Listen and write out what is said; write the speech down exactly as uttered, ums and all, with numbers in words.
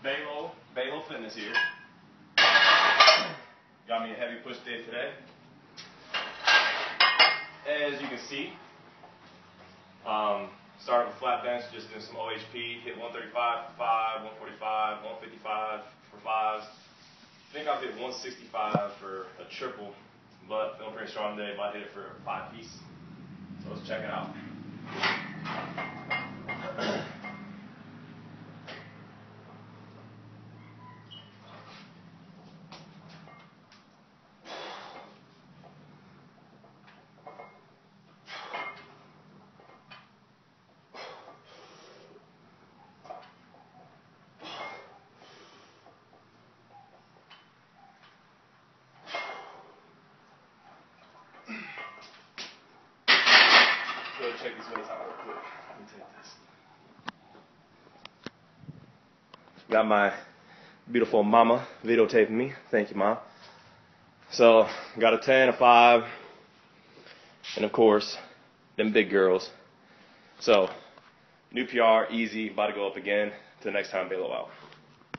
Balo, Balo Fitness here. Got me a heavy push day today. As you can see, um, started with flat bench, just doing some O H P, hit one thirty-five for five, one forty-five, one fifty-five for fives. I think I've hit one sixty-five for a triple, but feeling pretty strong today, but I hit it for a five piece. So let's check it out. Go check these weights out real quick. Let me take this. Got my beautiful mama videotaping me. Thank you, Mom. So, got a ten, a five, and of course, them big girls. So, new P R, easy, about to go up again. Till next time, Balo out.